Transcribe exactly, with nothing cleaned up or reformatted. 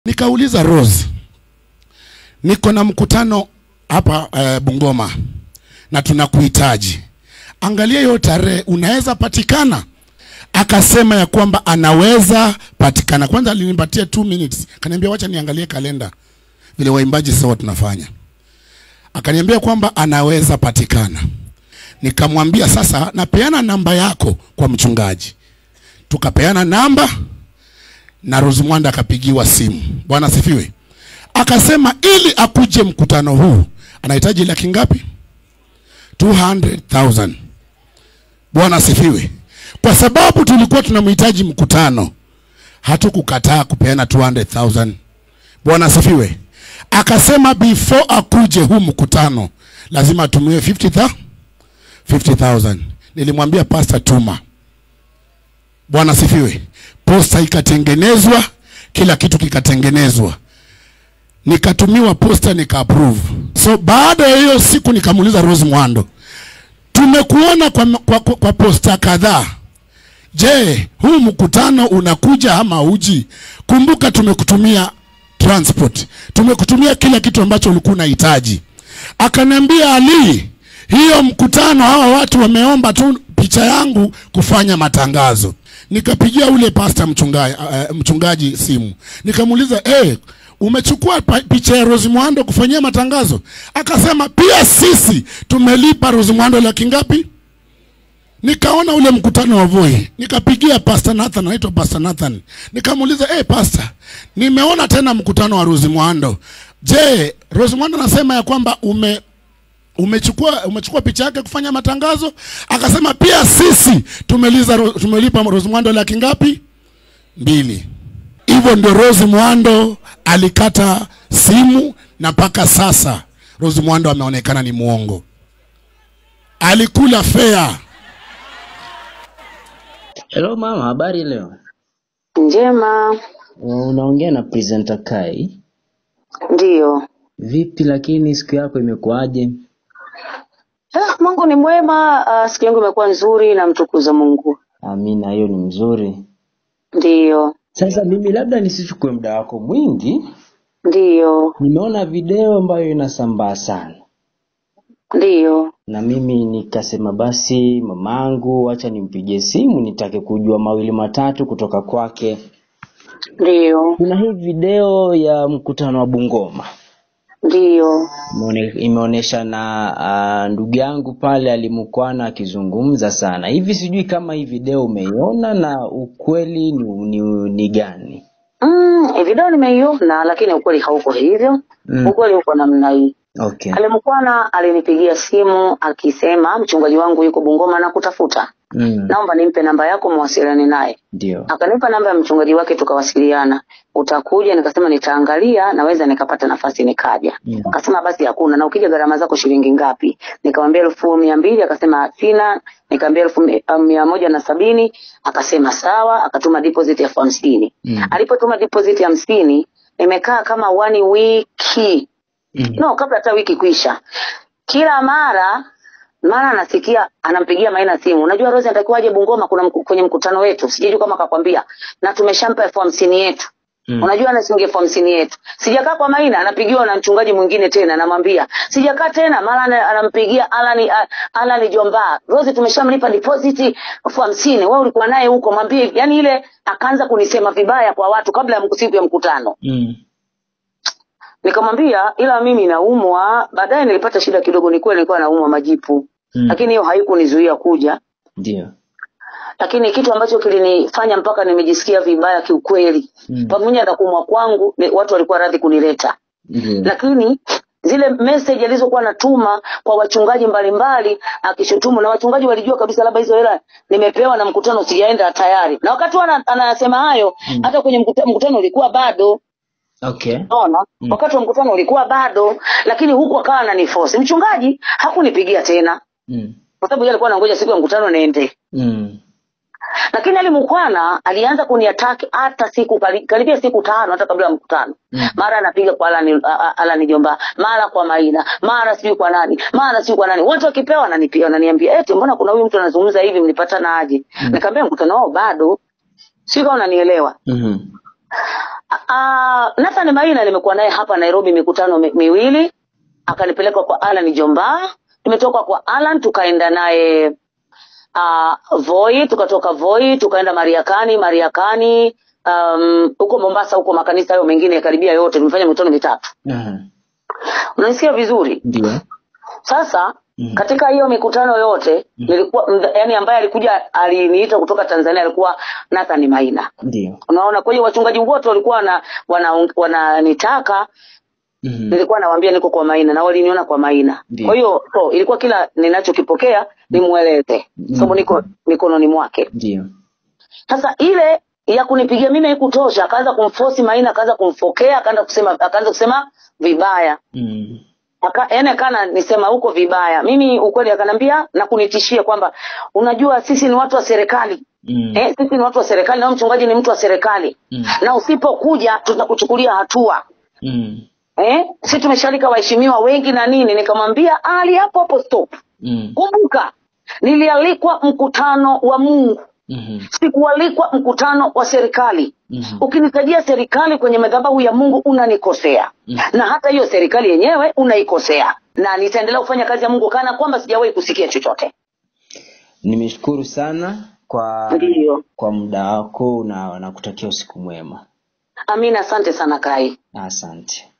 Nikauliza Rose, niko na mkutano hapa e, Bungoma na tunakuhitaji. Angalia hiyo tarehe, unaweza patikana? Akasema ya kwamba anaweza patikana. Kwanza alinipatia two minutes. Kaniambia wacha niangalie kalenda. Vile waimbaji sawa tunafanya. Akaniambia kwamba anaweza patikana. Nikamwambia sasa napeana namba yako kwa mchungaji. Tukapeana namba na Rose Mwanda akapigiwa simu. Bwana sifiwe. Akasema ili akuje mkutano huu anahitaji laki ngapi? two hundred thousand. Bwana sifiwe. Kwa sababu tulikuwa tunamhitaji mkutano, hatukukataa kupeana two hundred thousand. Bwana sifiwe. Akasema before akuje huu mkutano lazima tumie fifty thousand. Nilimwambia pastor tuma. Bwana sifiwe. Posta ikatengenezwa, kila kitu kikatengenezwa. Nikatumiwa posta nika approve. So baada ya hiyo siku nikamuuliza Rose Mwando, tumekuona kwa, kwa, kwa, kwa posta kadhaa. Je, huu mkutano unakuja ama uji? Kumbuka tumekutumia transport. Tumekutumia kila kitu ambacho ulikuwa unahitaji. Akaniambia, Ali, hiyo mkutano hawa watu wameomba tu picha yangu kufanya matangazo. Nikapigia ule pastor mchungaji, uh, mchungaji simu. Nikamuuliza, "Eh, umechukua picha ya Rose Mwando kufanyia matangazo?" Akasema, "Pia sisi tumelipa Rose Mwando laki ngapi?" Nikaona ule mkutano wa Voi. Nikapigia Pastor Nathan, anaitwa Pastor Nathan. Nikamuuliza, "Eh, pastor, nimeona tena mkutano wa Rose Mwando. Je, Rose Mwando anasema ya kwamba ume umechukua umechukua picha yake kufanya matangazo?" Akasema, "Pia sisi tumeliza tumelipa Rose Mwando laki ngapi? Mbili." Hivyo ndio Rose Mwando alikata simu, na paka sasa Rose Mwando ameonekana ni muongo. Alikula fea. Hello mama, habari leo? Njema. Unaongea na presenter Kai? Ndio. Vipi lakini siku yako imekuaje? Ah, Mungu ni mwema, uh, siku yangu imekuwa nzuri na mtukuza Mungu. Amina, hiyo ni mzuri. Ndio. Sasa mimi labda nisichukue muda wako mwingi. Ndio. Nimeona video ambayo inasambaa sana. Ndio. Na mimi nikasema basi mamangu acha nimpigie simu nitake kujua mawili matatu kutoka kwake. Ndio. Kuna hii video ya mkutano wa Bungoma. Ndio. Imeonesha na uh, ndugu yangu pale Ali Mukwana akizungumza sana. Hivi sijui kama hii video umeiona na ukweli ni, ni, ni gani? Mm, video nimeiona lakini ukweli hauko hivyo. Mm. Ukweli uko namna hii. Okay. Ali Mukwana alinipigia simu akisema mchungaji wangu yuko Bungoma na kutafuta. Mm. Naomba nimpe namba yako muwasiliane naye. Ndio. Akanipa namba ya mchungaji wake tukawasiliana. Utakuja? Nikasema nitaangalia, naweza nikapata nafasi nikaja. Mm. Akasema basi hakuna, na ukija gharama zako shilingi ngapi? Nikamwambia elfu mia mbili, akasema sina. Nikamwambia elfu mia moja na sabini, akasema sawa, akatuma deposit ya hamsini. Mm. Alipotuma deposit ya hamsini, nimekaa kama one wiki. Mm. No, kabla hata wiki kuisha. Kila mara mara nasikia anampigia Maina simu. Unajua Rose anatakiwa aje Bungoma kuna mku, kwenye mkutano wetu. Sijui kama akakwambia. Na tumeshampa elfu hamsini yetu. Mm. Unajua anasingia elfu hamsini yetu. Sijakaa kwa Maina, anapigiwa na mchungaji mwingine tena, anamwambia. Sijakaa tena, mara anampigia Alani Alani Jomba. Rose tumeshamlipa deposit elfu hamsini. Wewe ulikuwa naye huko, mwambie. Yani ile akaanza kunisema vibaya kwa watu kabla ya siku ya mkutano. Mm. Nikamwambia ila mimi naumwa. Baadaye nilipata shida kidogo, ni kweli nilikuwa naumwa majipu. Mm. Lakini hiyo haikunizuia kuja. Ndio. Lakini kitu ambacho kilinifanya mpaka nimejisikia vibaya kiukweli. Mm. Pamoja na kuumwa kwangu watu walikuwa radhi kunileta. Mm. Lakini zile message alizokuwa natuma kwa wachungaji mbalimbali akishutumu, na wachungaji walijua kabisa labda hizo hela nimepewa na mkutano sijaenda tayari. Na wakati anasema hayo, mm. hata kwenye mkutano, mkutano ulikuwa bado. Okay. Naona mm. wakati wa mkutano ulikuwa bado, lakini huko akawa ananiforce. Mchungaji hakunipigia tena. Mm. Kwa sababu yeye alikuwa anangoja siku ya mkutano niende. Mm. Lakini Ali Mukwana alianza kuniattack hata siku karibia siku tano hata kabla ya mkutano. Mm. Mara anapiga kwa Alani Alani Jomba, mara kwa Maina, mara sijui kwa nani, mara sijui kwa nani. Watu wakipewa wananipigia wananiambia, "Eti mbona kuna huyu mtu anazungumza hivi, mlipatana aje?" Mm. Nikamwambia mkutano wao bado. Sio kama unanielewa. Mhm. Ah, Nathan Maina nimekuwa naye hapa Nairobi mikutano mi, miwili. Akanipeleka kwa Alan Jomba. Tumetoka kwa Alan tukaenda naye uh, Voi, tukatoka Voi tukaenda Mariakani, Mariakani um huko Mombasa, huko makanisa hayo mengine karibia yote tumefanya mikutano mitatu. Mhm. Unanisikia vizuri? Ndio. Sasa mm. katika hiyo mikutano yote mm. nilikuwa yani ambaye alikuja aliniita kutoka Tanzania alikuwa Nathan Maina. Ndio. Unaona, kwa hiyo wachungaji wote walikuwa na wananitaka wana mm -hmm. nilikuwa nawaambia niko kwa Maina na waliniona kwa Maina. Kwa hiyo so, ilikuwa kila ninachokipokea nimueleze mm -hmm. sababu niko mikononi mwake. Ndio. Sasa ile ya kunipigia mimi haikutosha, akaanza kumforce Maina, akaanza kumfokea, akaanza kusema akaanza kusema vibaya. Mm. Aka ene kana nisema huko vibaya. Mimi ukweli akanambia na kunitishia kwamba unajua sisi ni watu wa serikali. Mm. Eh, sisi ni watu wa serikali na mchungaji ni mtu wa serikali. Mm. Na usipokuja tutakuchukulia hatua. Mm. Eh, sisi tumeshalika waheshimiwa wengi na nini. Nikamwambia Ali hapo hapo stop. Mm. Kumbuka nilialikwa mkutano wa Mungu. Mm-hmm. Sikualikwa mkutano wa serikali. Mm-hmm. Ukinitajia serikali kwenye madhabahu ya Mungu unanikosea. Mm-hmm. Na hata hiyo serikali yenyewe unaikosea. Na nitaendelea kufanya kazi ya Mungu kana kwamba sijawahi kusikia chochote. Nimeshukuru sana kwa Ndiyo. kwa muda wako na nakutakia usiku mwema. Amina, asante sana Kai. Asante.